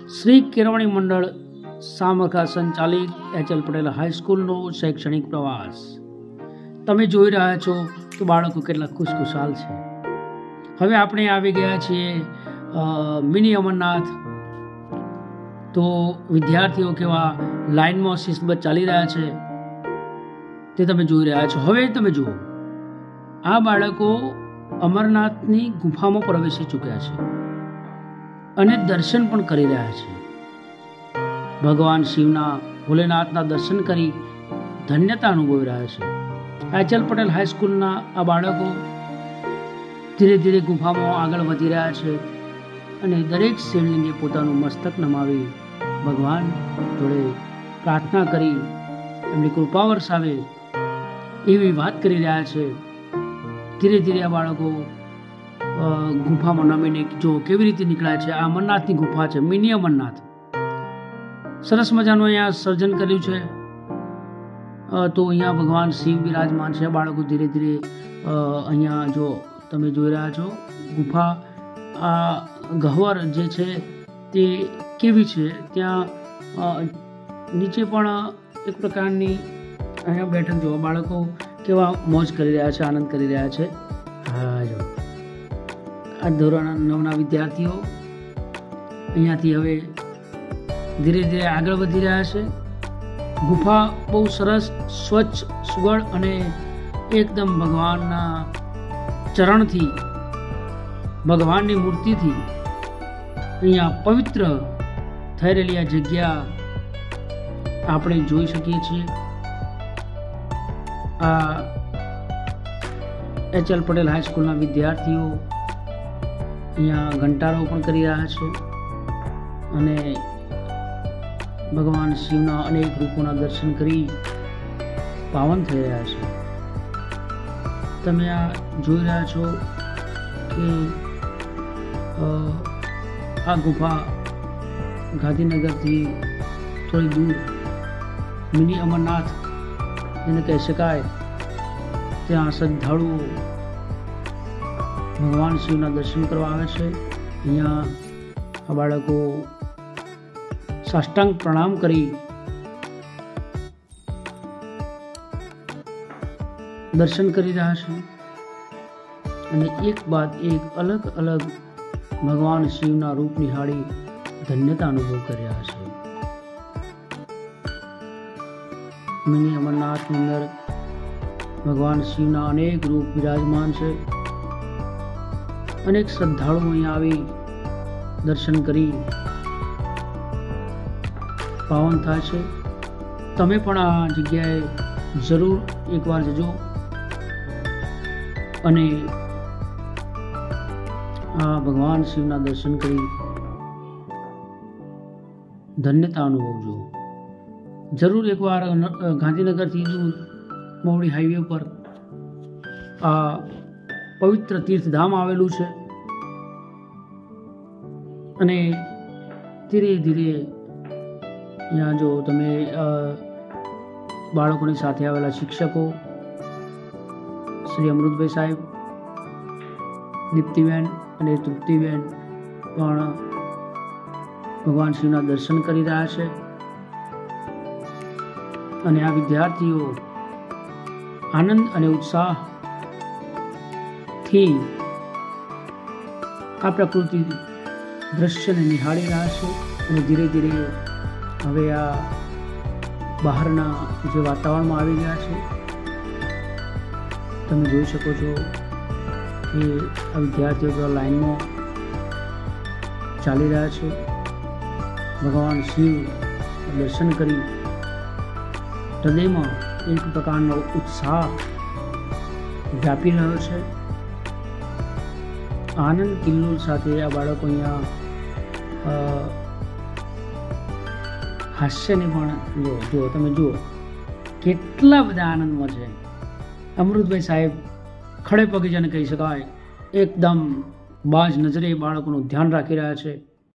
શ્રી કેળવણી મંડળ સામખા સંચાલિત એચ.એલ. પટેલ હાઈસ્કૂલનો શૈક્ષણિક પ્રવાસ તમે જોઈ રહ્યા છો તો બાળકો કેટલા ખુશખુશાલ છે. હવે આપણે આવી ગયા છીએ મિની અમરનાથ. તો વિદ્યાર્થીઓ કેવા લાઇનમાં શિસ્તબદ્ધ ચાલી રહ્યા છે તે તમે જોઈ રહ્યા છો. હવે તમે જુઓ, આ બાળકો અમરનાથની ગુફામાં પ્રવેશી ચૂક્યા છે અને દર્શન પણ કરી રહ્યા છે. ભગવાન શિવના, ભોલેનાથના દર્શન કરી ધન્યતા અનુભવી રહ્યા છે. એચ.એલ. પટેલ હાઈસ્કૂલના આ બાળકો ધીરે ધીરે ગુફામાં આગળ વધી રહ્યા છે અને દરેક શિવલિંગે પોતાનું મસ્તક નમાવી ભગવાન જોડે પ્રાર્થના કરી એમની કૃપા વરસાવે એવી વાત કરી રહ્યા છે. ધીરે ધીરે આ બાળકો ગુફામાં નમીને જો કેવી રીતે નીકળ્યા છે. આ અમરનાથની ગુફા છે, મિની અમરનાથ. સરસ મજાનું અહીંયા સર્જન કર્યું છે. તો અહીંયા ભગવાન શિવ બિરાજમાન છે. બાળકો ધીરે ધીરે અહીંયા જો તમે જોઈ રહ્યા છો ગુફા, આ ગહ્વર જે છે તે કેવી છે. ત્યાં નીચે પણ એક પ્રકારની અહીંયા બેઠક જો બાળકો કેવા મોજ કરી રહ્યા છે, આનંદ કરી રહ્યા છે. હા જો આ ધોરણ 9ના વિદ્યાર્થીઓ અહીંયાથી હવે ધીરે ધીરે આગળ વધી રહ્યા છે. ગુફા બહુ સરસ, સ્વચ્છ, સુઘડ અને એકદમ ભગવાનના ચરણથી, ભગવાનની મૂર્તિથી અહીંયા પવિત્ર થઈ રહેલી આ જગ્યા આપણે જોઈ શકીએ છીએ. આ એચ.એલ. પટેલ હાઈસ્કૂલના વિદ્યાર્થીઓ અહીંયા ઘંટારો પણ કરી રહ્યા છે અને ભગવાન શિવના અનેક રૂપોના દર્શન કરી પાવન થઈ રહ્યા છે. તમે આ જોઈ રહ્યા છો કે આ ગુફા ગાંધીનગરથી થોડી દૂર મિની અમરનાથ જેને કહી શકાય. ત્યાં શ્રદ્ધાળુઓ ભગવાન શિવના દર્શન કરવા આવે છે. અહીંયા આ બાળકો સાષ્ટાંગ પ્રણામ કરી દર્શન કરી રહ્યા છે અને એક બાદ એક અલગ અલગ ભગવાન શિવના રૂપ નિહાળી ધન્યતા અનુભવ કરી રહ્યા છે. મિની અમરનાથની અંદર ભગવાન શિવના અનેક રૂપ બિરાજમાન છે. અનેક શ્રદ્ધાળુઓ અહીંયા આવી દર્શન કરી પાવન થાય છે. તમે પણ આ જગ્યાએ જરૂર એકવાર જજો અને આ ભગવાન શિવના દર્શન કરી ધન્યતા અનુભવજો. જરૂર એકવાર ગાંધીનગરથી દૂર મવડી હાઈવે પર આ પવિત્ર તીર્થધામ આવેલું છે અને ધીરે ધીરે અહીંયા જો તમે બાળકોની સાથે આવેલા શિક્ષકો શ્રી અમૃતભાઈ સાહેબ, દીપ્તિબેન અને તૃપ્તિબેન પણ ભગવાન શિવના દર્શન કરી રહ્યા છે અને આ વિદ્યાર્થીઓ આનંદ અને ઉત્સાહથી આ પ્રકૃતિ દ્રશ્યને નિહાળી રહ્યા છે અને ધીરે ધીરે હવે આ બહારના જે વાતાવરણમાં આવી ગયા છે. તમે જોઈ શકો છો કે આ વિદ્યાર્થીઓ લાઈનમાં ચાલી રહ્યા છે. ભગવાન શિવ દર્શન કરી હૃદયમાં એક પ્રકારનો ઉત્સાહ વ્યાપી રહ્યો છે. આનંદ કિલ્લોલ સાથે આ બાળકો અહીંયા હાસ્યને પણ જુઓ તમે જુઓ કેટલા બધા આનંદમાં છે. અમૃતભાઈ સાહેબ ખડે પગે જેને કહી શકાય એકદમ બાજ નજરે બાળકોનું ધ્યાન રાખી રહ્યા છે.